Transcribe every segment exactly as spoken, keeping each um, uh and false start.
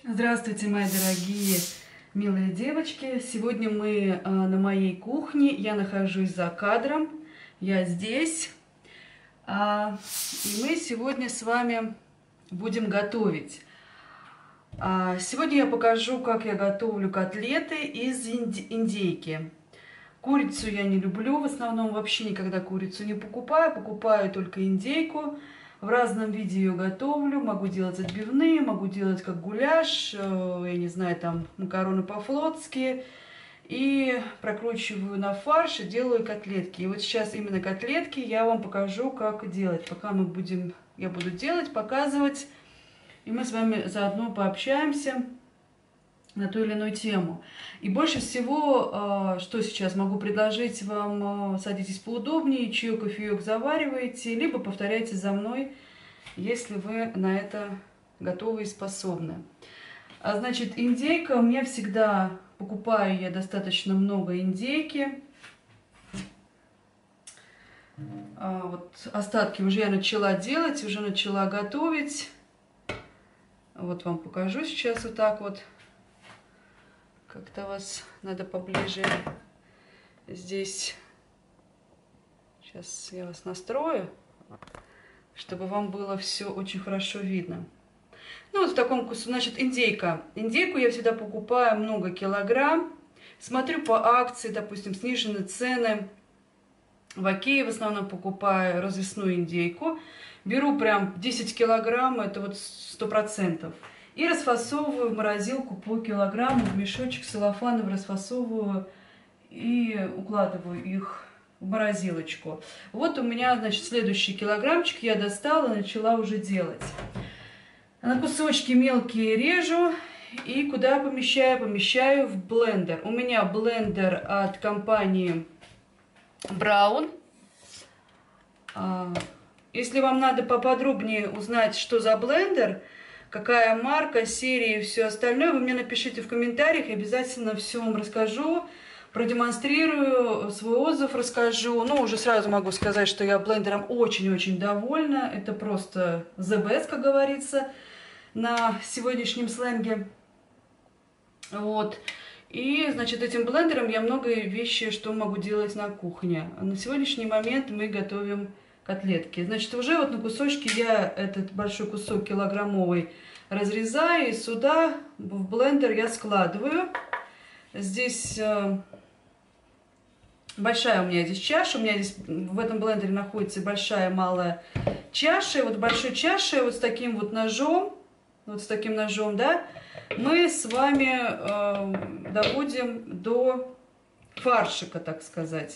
Здравствуйте, мои дорогие, милые девочки! Сегодня мы э, на моей кухне. Я нахожусь за кадром. Я здесь. А, и мы сегодня с вами будем готовить. А, сегодня я покажу, как я готовлю котлеты из инди индейки. Курицу я не люблю. В основном вообще никогда курицу не покупаю. Покупаю только индейку. В разном виде ее готовлю. Могу делать отбивные, могу делать как гуляш, я не знаю, там макароны по-флотски. И прокручиваю на фарш и делаю котлетки. И вот сейчас именно котлетки я вам покажу, как делать. Пока мы будем, я буду делать, показывать. И мы с вами заодно пообщаемся на ту или иную тему. И больше всего, что сейчас могу предложить вам: садитесь поудобнее, чаек, кофеек заваривайте, либо повторяйте за мной, если вы на это готовы и способны. А значит, индейка, у меня всегда покупаю я достаточно много индейки. А вот остатки уже я начала делать, уже начала готовить. Вот вам покажу сейчас вот так вот. Как-то вас надо поближе здесь. Сейчас я вас настрою, чтобы вам было все очень хорошо видно. Ну вот в таком куске, значит, индейка. Индейку я всегда покупаю много килограмм. Смотрю по акции, допустим, снижены цены. В Окее в основном покупаю развесную индейку. Беру прям десять килограмм, это вот сто процентов. И расфасовываю в морозилку по килограмму, в мешочек целлофановый расфасовываю и укладываю их в морозилочку. Вот у меня, значит, следующий килограммчик я достала, начала уже делать. На кусочки мелкие режу и куда помещаю? Помещаю в блендер. У меня блендер от компании Braun. Если вам надо поподробнее узнать, что за блендер, какая марка, серия и все остальное, вы мне напишите в комментариях, я обязательно все вам расскажу, продемонстрирую, свой отзыв расскажу. Ну, уже сразу могу сказать, что я блендером очень-очень довольна. Это просто the best, как говорится, на сегодняшнем сленге. Вот. И, значит, этим блендером я много вещей, что могу делать на кухне. На сегодняшний момент мы готовим котлетки. Значит, уже вот на кусочки я этот большой кусок килограммовый разрезаю, и сюда в блендер я складываю. Здесь э, большая у меня здесь чаша, у меня здесь в этом блендере находится большая, малая чаша. И вот большой чашей, вот с таким вот ножом, вот с таким ножом, да, мы с вами э, доводим до фаршика, так сказать.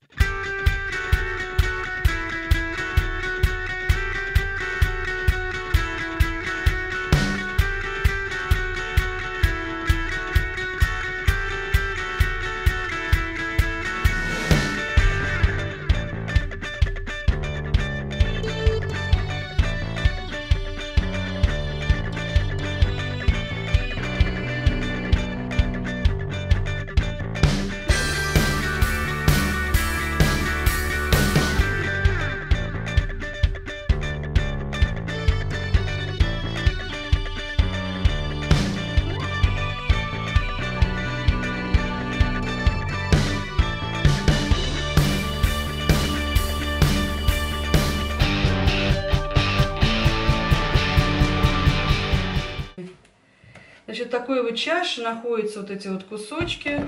Значит, в такой вот чаше находятся вот эти вот кусочки.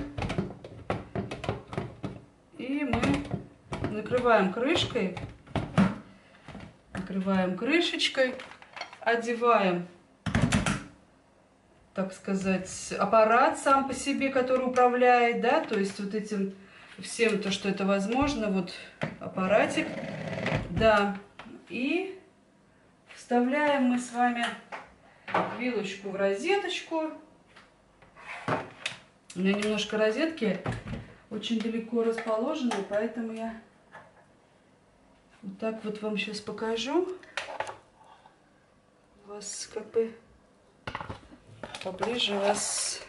И мы накрываем крышкой, накрываем крышечкой, одеваем, так сказать, аппарат сам по себе, который управляет, да, то есть вот этим всем, то, что это возможно, вот аппаратик, да, и вставляем мы с вами вилочку в розеточку. У меня немножко розетки очень далеко расположены, поэтому я вот так вот вам сейчас покажу. Вас как бы поближе вас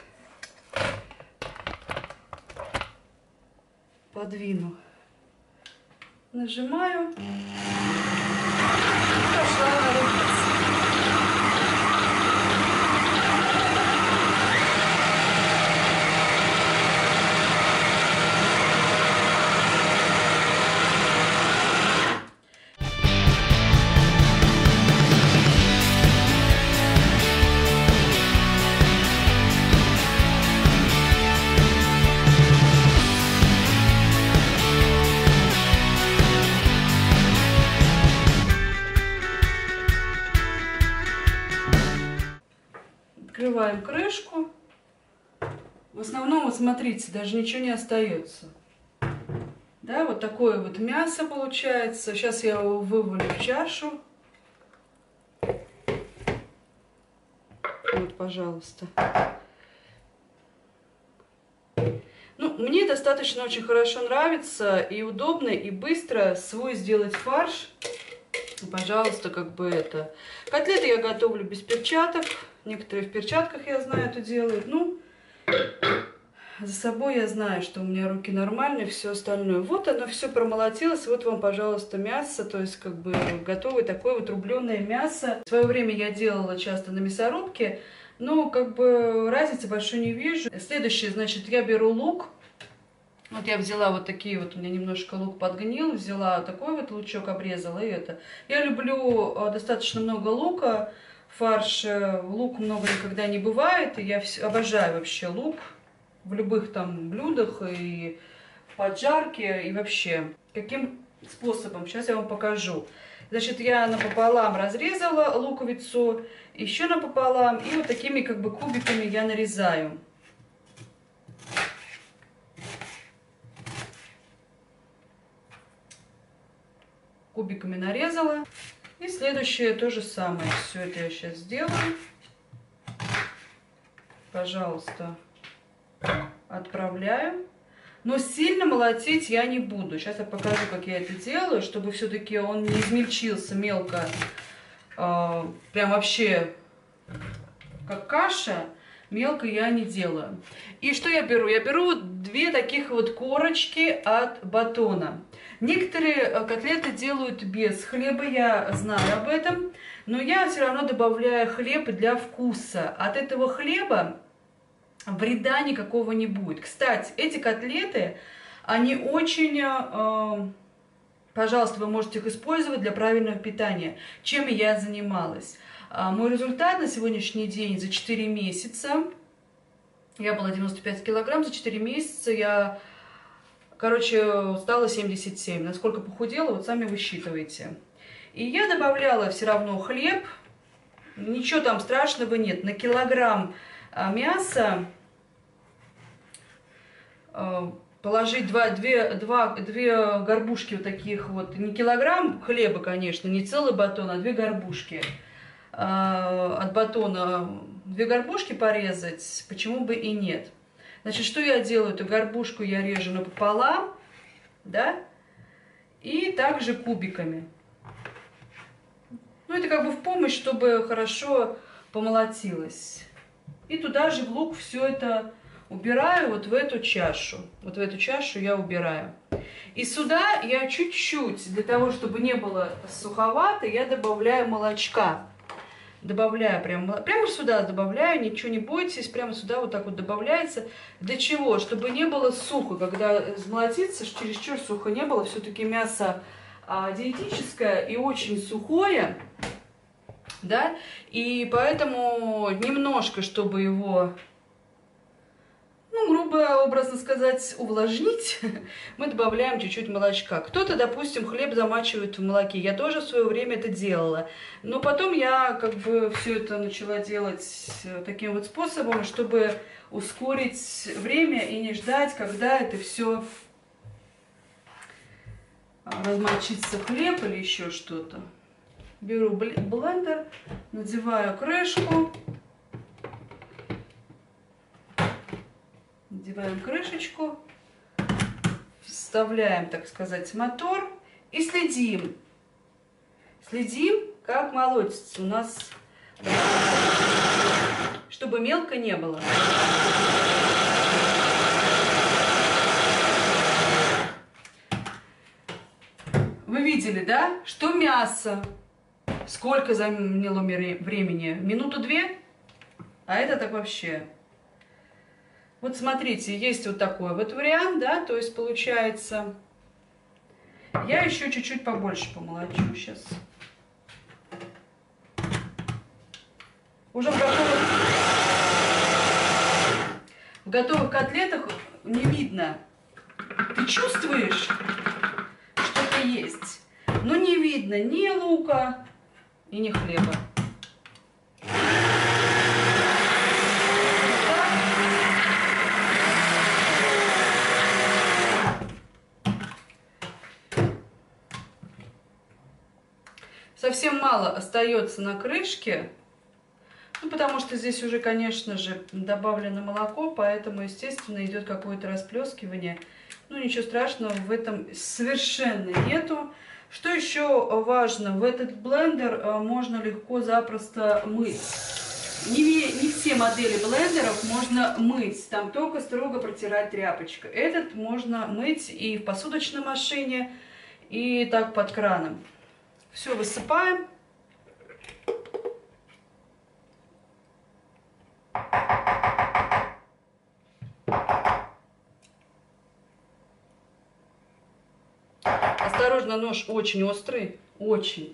подвину. Нажимаю. И пошла на рыбец. Открываем крышку. В основном, вот смотрите, даже ничего не остается. Да, вот такое вот мясо получается. Сейчас я его вывалю в чашу. Вот, пожалуйста. Ну, мне достаточно очень хорошо нравится и удобно, и быстро свой сделать фарш. Пожалуйста, как бы это. Котлеты я готовлю без перчаток. Некоторые в перчатках, я знаю, это делают. Ну, за собой я знаю, что у меня руки нормальные, все остальное. Вот оно все промолотилось. Вот вам, пожалуйста, мясо. То есть, как бы, готовое такое вот рубленое мясо. В свое время я делала часто на мясорубке. Но, как бы, разницы большой не вижу. Следующее, значит, я беру лук. Вот я взяла вот такие вот, у меня немножко лук подгнил. Взяла такой вот лучок, обрезала и это. Я люблю достаточно много лука. Фарш, лук много никогда не бывает. И я обожаю вообще лук. В любых там блюдах и в поджарке и вообще. Каким способом? Сейчас я вам покажу. Значит, я напополам разрезала луковицу, еще напополам, и вот такими как бы кубиками я нарезаю. Кубиками нарезала. И следующее то же самое. Все это я сейчас сделаю. Пожалуйста. Отправляю. Но сильно молотить я не буду. Сейчас я покажу, как я это делаю, чтобы все-таки он не измельчился мелко. Э, прям вообще как каша. Мелко я не делаю. И что я беру? Я беру две таких вот корочки от батона. Некоторые котлеты делают без хлеба, я знаю об этом. Но я все равно добавляю хлеб для вкуса. От этого хлеба вреда никакого не будет. Кстати, эти котлеты, они очень, э, пожалуйста, вы можете их использовать для правильного питания. Чем я занималась. А мой результат на сегодняшний день за четыре месяца, я была девяносто пять килограмм, за четыре месяца я, короче, стала семьдесят семь. Насколько похудела, вот сами высчитываете. И я добавляла все равно хлеб, ничего там страшного нет. На килограмм мяса положить два, две, два, две горбушки вот таких вот, не килограмм хлеба, конечно, не целый батон, а две горбушки от батона, две горбушки порезать, почему бы и нет. Значит, что я делаю? Эту горбушку я режу напополам, да, и также кубиками. Ну, это как бы в помощь, чтобы хорошо помолотилось. И туда же в лук все это убираю вот в эту чашу. Вот в эту чашу я убираю. И сюда я чуть-чуть, для того, чтобы не было суховато, я добавляю молочка. Добавляю прямо, прямо сюда добавляю, ничего не бойтесь, прямо сюда вот так вот добавляется. Для чего? Чтобы не было сухо, когда взмолотится, чересчур сухо не было. Все-таки мясо а, диетическое и очень сухое, да, и поэтому немножко, чтобы его, ну, грубо образно сказать, увлажнить, мы добавляем чуть-чуть молочка. Кто-то, допустим, хлеб замачивает в молоке. Я тоже в свое время это делала. Но потом я как бы все это начала делать таким вот способом, чтобы ускорить время и не ждать, когда это все размочится хлеб или еще что-то. Беру блендер, надеваю крышку. Надеваем крышечку, вставляем, так сказать, мотор и следим. Следим, как молотится у нас, чтобы мелко не было. Вы видели, да, что мясо, сколько заняло времени? Минуту-две? А это так вообще... Вот смотрите, есть вот такой вот вариант, да, то есть получается, я еще чуть-чуть побольше помолочу сейчас. Уже в готовых, в готовых котлетах не видно. Ты чувствуешь, что-то есть, но не видно ни лука и ни хлеба. мало остается на крышке, ну, потому что здесь уже, конечно же, добавлено молоко, поэтому, естественно, идет какое-то расплескивание. Ну, ничего страшного в этом совершенно нету. Что еще важно, в этот блендер можно легко, запросто мыть. Не, не все модели блендеров можно мыть, там только строго протирать тряпочкой. Этот можно мыть и в посудочной машине, и так под краном. Все высыпаем. Осторожно, нож очень острый, очень.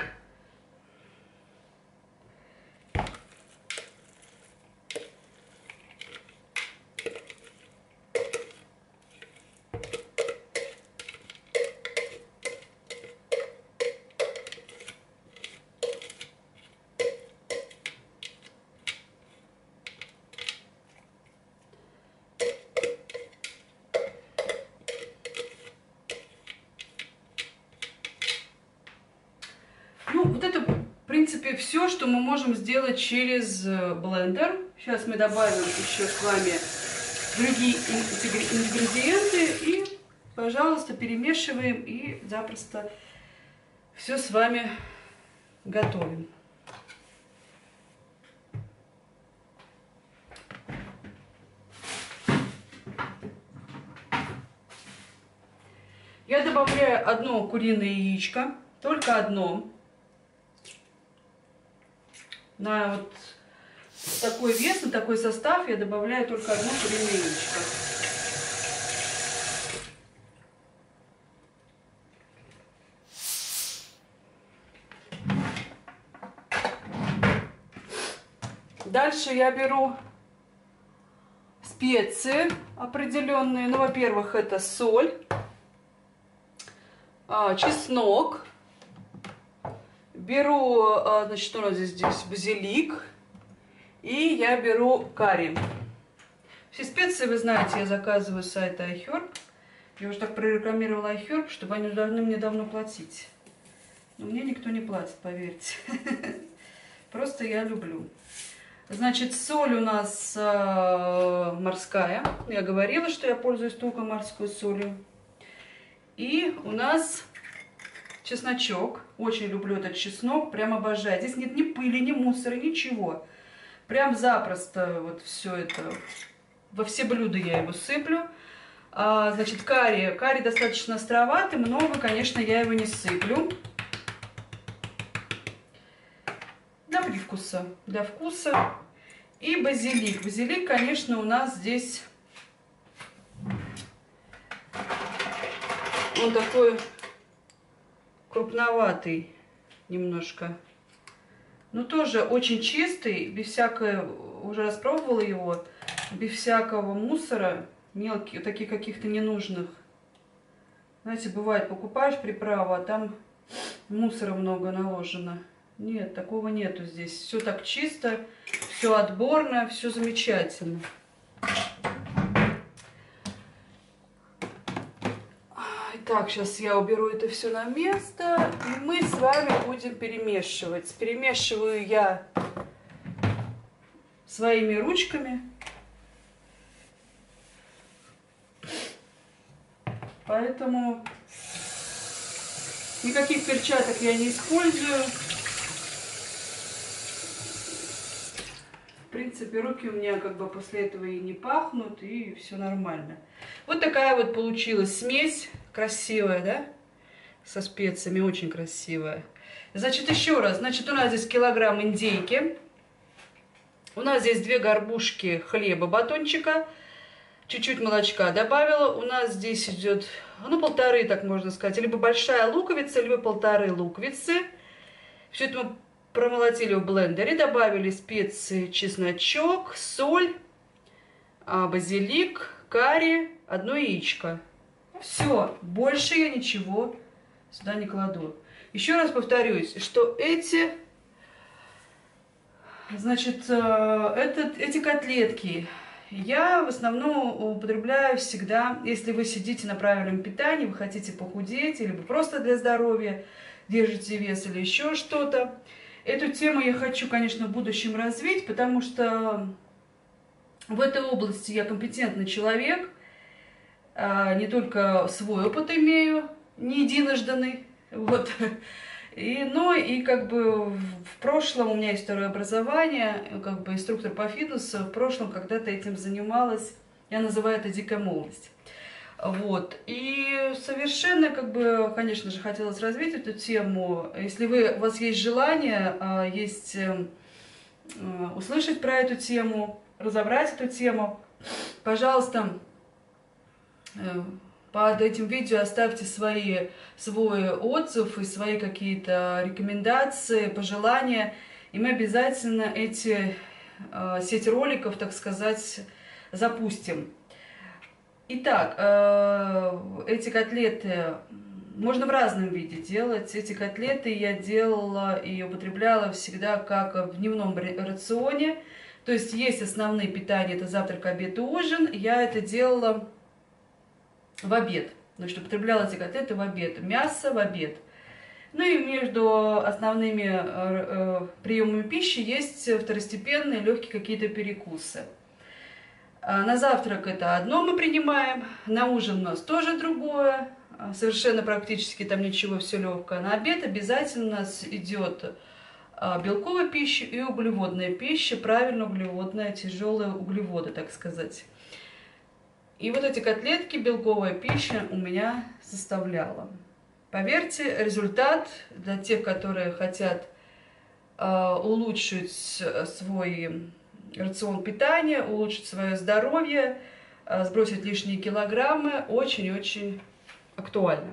Ну, вот это, в принципе, все, что мы можем сделать через блендер. Сейчас мы добавим еще с вами другие ингредиенты. И, пожалуйста, перемешиваем и запросто все с вами готовим. Я добавляю одно куриное яичко, только одно. На вот такой вес, на такой состав я добавляю только одно куриное яичко. Дальше я беру специи определенные. Ну, во-первых, это соль, чеснок. Беру, значит, что у нас здесь, здесь базилик. И я беру карри. Все специи, вы знаете, я заказываю с сайта iHerb. Я уже так прорекламировала iHerb, чтобы они должны мне давно платить. Но мне никто не платит, поверьте. Просто я люблю. Значит, соль у нас морская. Я говорила, что я пользуюсь только морской солью. И у нас чесночок. Очень люблю этот чеснок, прям обожаю. Здесь нет ни пыли, ни мусора, ничего. Прям запросто вот все это. Во все блюда я его сыплю. А, значит, карри. Карри достаточно островатый, много, конечно, я его не сыплю. Для привкуса, для вкуса. И базилик. Базилик, конечно, у нас здесь он такой крупноватый немножко. Но тоже очень чистый, без всякого, уже распробовала его, без всякого мусора, мелких, таких каких-то ненужных. Знаете, бывает, покупаешь приправу, а там мусора много наложено. Нет, такого нету здесь. Все так чисто, все отборно, все замечательно. Так, сейчас я уберу это все на место, и мы с вами будем перемешивать. Перемешиваю я своими ручками. Поэтому никаких перчаток я не использую. В принципе, руки у меня как бы после этого и не пахнут, и все нормально. Вот такая вот получилась смесь. Красивая, да? Со специями, очень красивая. Значит, еще раз. Значит, у нас здесь килограмм индейки. У нас здесь две горбушки хлеба, батончика. Чуть-чуть молочка добавила. У нас здесь идет, ну, полторы, так можно сказать. Либо большая луковица, либо полторы луковицы. Все это мы промолотили в блендере. Добавили специи, чесночок, соль, базилик, карри, одно яичко. Все, больше я ничего сюда не кладу. Еще раз повторюсь, что эти, значит, этот, эти котлетки я в основном употребляю всегда, если вы сидите на правильном питании, вы хотите похудеть, или просто для здоровья. держите вес или еще что-то. Эту тему я хочу, конечно, в будущем развить, потому что в этой области я компетентный человек, не только свой опыт имею, не единожданный, вот. И, ну и как бы в прошлом у меня есть второе образование, как бы инструктор по фитнесу. В прошлом когда-то этим занималась, я называю это дикая молодость. Вот. И совершенно, как бы, конечно же, хотелось развить эту тему. Если вы, у вас есть желание, есть услышать про эту тему, разобрать эту тему, пожалуйста, под этим видео оставьте свои, свой отзыв и свои какие-то рекомендации, пожелания. И мы обязательно эти э, сеть роликов, так сказать, запустим. Итак, э, эти котлеты можно в разном виде делать. Эти котлеты я делала и употребляла всегда как в дневном рационе. То есть есть основные питания, это завтрак, обед и ужин. Я это делала в обед. Значит, употребляла эти котлеты в обед. Мясо в обед. Ну и между основными э, э, приемами пищи есть второстепенные легкие какие-то перекусы. А на завтрак это одно мы принимаем, на ужин у нас тоже другое. Совершенно практически там ничего, все легкое. На обед обязательно у нас идет белковая пища и углеводная пища, правильно углеводная, тяжелые углеводы, так сказать. И вот эти котлетки, белковая пища у меня составляла. Поверьте, результат для тех, которые хотят э, улучшить свой рацион питания, улучшить свое здоровье, э, сбросить лишние килограммы, очень-очень актуально.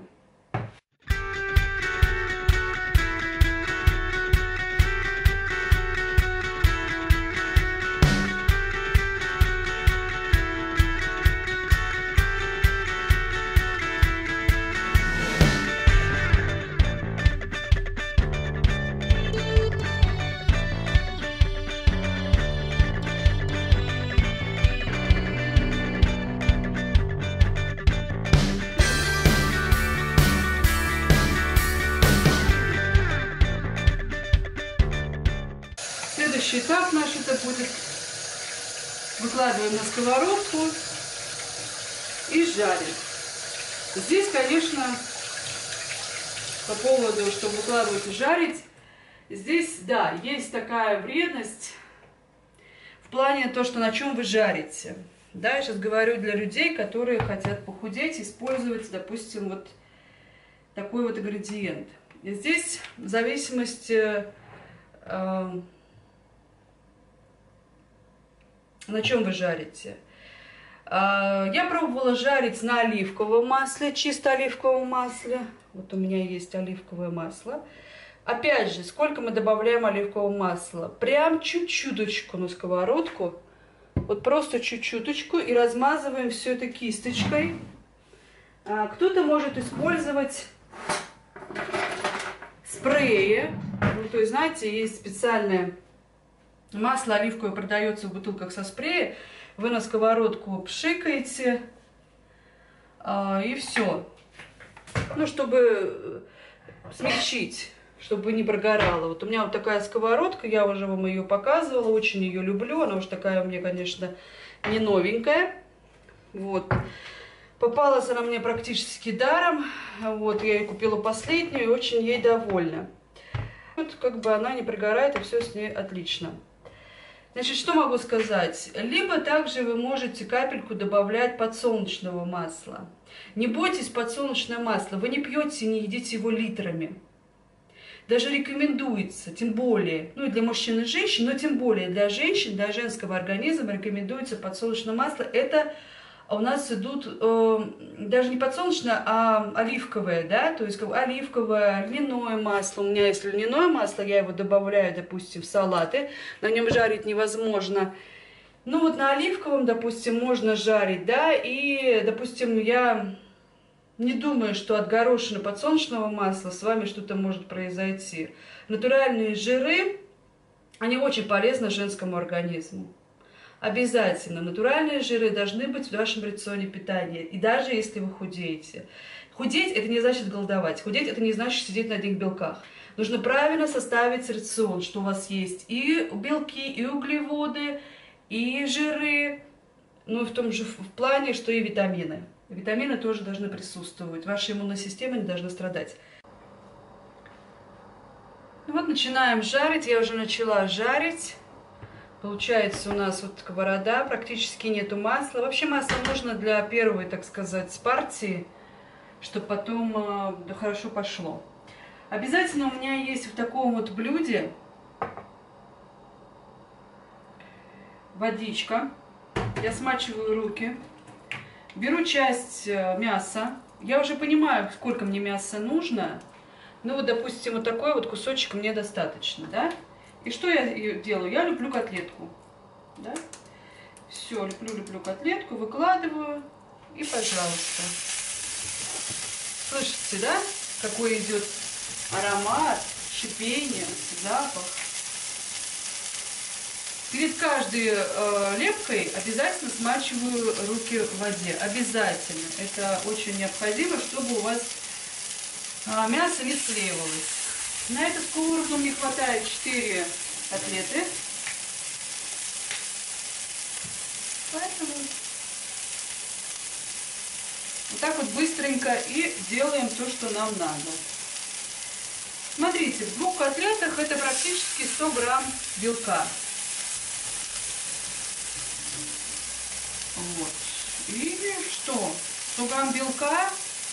Следующий этап наш это будет: выкладываем на сковородку и жарим. Здесь, конечно, по поводу, чтобы выкладывать и жарить, здесь, да, есть такая вредность в плане то, что на чем вы жарите. Да, я сейчас говорю для людей, которые хотят похудеть, использовать, допустим, вот такой вот ингредиент. И здесь в зависимости э, на чем вы жарите. Я пробовала жарить на оливковом масле, чисто оливковом масле. Вот у меня есть оливковое масло. Опять же, сколько мы добавляем оливкового масла? Прям чуть-чуточку на сковородку. Вот просто чуть-чуточку. И размазываем все это кисточкой. Кто-то может использовать спреи. Ну, то есть, знаете, есть специальное масло оливковое, продается в бутылках со спреем. Вы на сковородку пшикаете, а, и все. Ну, чтобы смягчить, чтобы не прогорало. Вот у меня вот такая сковородка, я уже вам ее показывала, очень ее люблю. Она уж такая у меня, конечно, не новенькая. Вот. Попалась она мне практически даром. Вот, я ее купила последнюю и очень ей довольна. Вот как бы она не прогорает, и все с ней отлично. Значит, что могу сказать? Либо также вы можете капельку добавлять подсолнечного масла. Не бойтесь подсолнечное масло, вы не пьете, не едите его литрами. Даже рекомендуется, тем более, ну и для мужчин и женщин, но тем более для женщин, для женского организма рекомендуется подсолнечное масло. Это у нас идут э, даже не подсолнечное, а оливковое, да, то есть как оливковое, льняное масло. У меня есть льняное масло, я его добавляю, допустим, в салаты, на нем жарить невозможно. Ну вот на оливковом, допустим, можно жарить, да, и, допустим, я не думаю, что от горошины подсолнечного масла с вами что-то может произойти. Натуральные жиры, они очень полезны женскому организму. Обязательно натуральные жиры должны быть в вашем рационе питания, и даже если вы худеете. Худеть – это не значит голодовать. Худеть – это не значит сидеть на одних белках. Нужно правильно составить рацион, что у вас есть и белки, и углеводы, и жиры, ну и в том же в плане, что и витамины. Витамины тоже должны присутствовать. Ваша иммунная система не должна страдать. Ну вот начинаем жарить. Я уже начала жарить. Получается у нас вот сковорода, практически нету масла. Вообще масло нужно для первой, так сказать, партии, чтобы потом э, да, хорошо пошло. Обязательно у меня есть в таком вот блюде водичка. Я смачиваю руки. Беру часть мяса. Я уже понимаю, сколько мне мяса нужно. Ну вот, допустим, вот такой вот кусочек мне достаточно, да? И что я делаю? Я люблю котлетку, да? Все, люблю-люблю котлетку, выкладываю и, пожалуйста. Слышите, да? Какой идет аромат, шипение, запах. Перед каждой э, лепкой обязательно смачиваю руки в воде. Обязательно. Это очень необходимо, чтобы у вас э, мясо не склеивалось. На эту сковороду мне хватает четыре котлеты. Поэтому вот так вот быстренько и делаем то, что нам надо. Смотрите, в двух котлетах это практически сто грамм белка. Вот. И что? сто грамм белка,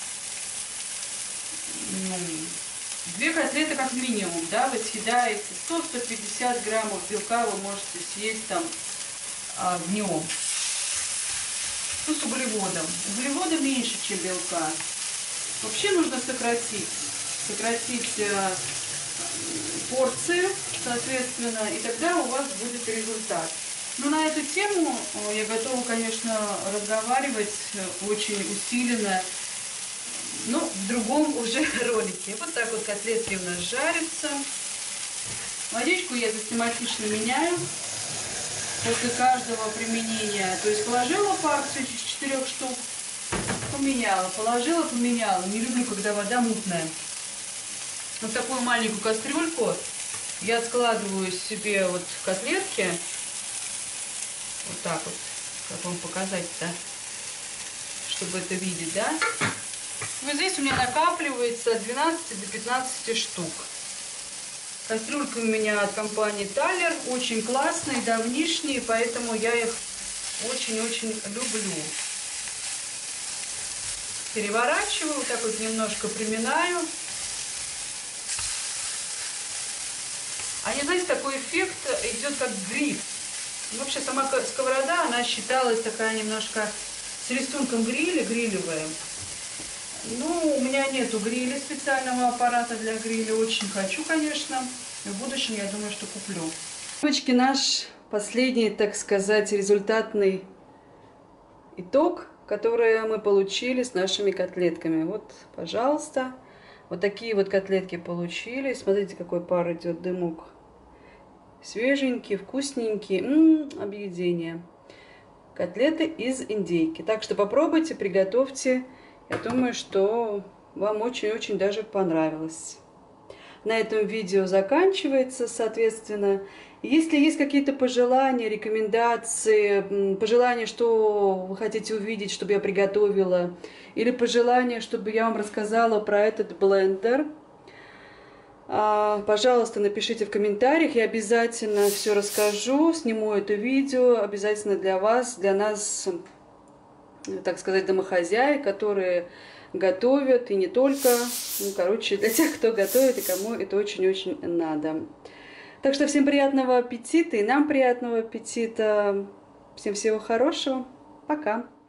ну, две котлеты как минимум, да, вы съедаете. сто — сто пятьдесят граммов белка вы можете съесть там а, днем. Ну, с углеводом. Углевода меньше, чем белка. Вообще нужно сократить. Сократить э, порции, соответственно, и тогда у вас будет результат. Но на эту тему я готова, конечно, разговаривать очень усиленно, но в другом уже ролике. Вот так вот котлетки у нас жарятся. Водичку я систематично меняю после каждого применения. То есть положила порцию из четырех штук, поменяла, положила, поменяла. Не люблю, когда вода мутная. Вот такую маленькую кастрюльку я складываю себе вот котлетки. Вот так вот, как вам показать-то, чтобы это видеть, да? Вот здесь у меня накапливается от двенадцати до пятнадцати штук. Кастрюлька у меня от компании Талер, очень классные, давнишние, поэтому я их очень-очень люблю. Переворачиваю, вот так вот немножко приминаю. Они, знаете, такой эффект идет как гриль. Вообще сама сковорода, она считалась такая немножко с рисунком гриля, грилевая. Ну, у меня нету гриля, специального аппарата для гриля. Очень хочу, конечно. В будущем, я думаю, что куплю. Девочки, наш последний, так сказать, результатный итог, который мы получили с нашими котлетками. Вот, пожалуйста. Вот такие вот котлетки получились. Смотрите, какой пар идет, дымок. Свеженький, вкусненький. М-м, объедение. Котлеты из индейки. Так что попробуйте, приготовьте. Я думаю, что вам очень-очень даже понравилось. На этом видео заканчивается, соответственно. Если есть какие-то пожелания, рекомендации, пожелания, что вы хотите увидеть, чтобы я приготовила, или пожелания, чтобы я вам рассказала про этот блендер, пожалуйста, напишите в комментариях, я обязательно все расскажу, сниму это видео, обязательно для вас, для нас, так сказать, домохозяек, которые готовят, и не только, ну, короче, для тех, кто готовит и кому это очень-очень надо. Так что всем приятного аппетита, и нам приятного аппетита, всем всего хорошего, пока!